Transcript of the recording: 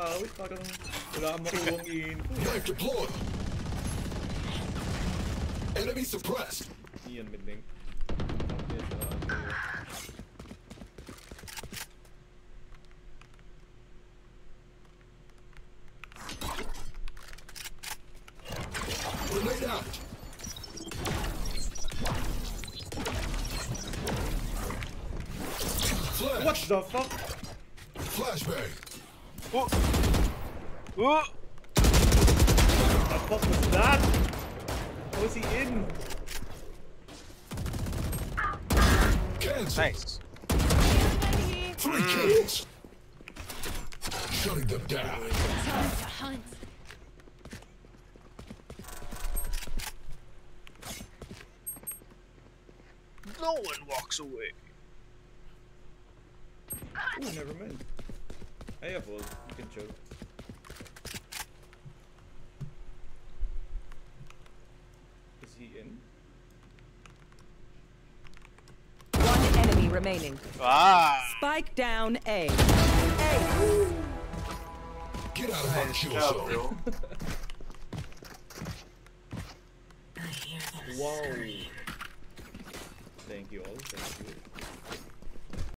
Parang wala kang makuwang info. Knife deployed. Enemy suppressed. Iyan, midlink. Grenade out. Flash. What the fuck? Flashbang. Oh! Oh! What the fuck was that? How is he in? Cancel. Nice. 3 kills. Shutting them down. Time to hunt. No one walks away. Oh, never mind. I have ult. You can choke. Is he in? One enemy remaining. Ah! Spike down A. Get out of my Nice kill job, zone. bro. Wow. Thank you all. Thank you.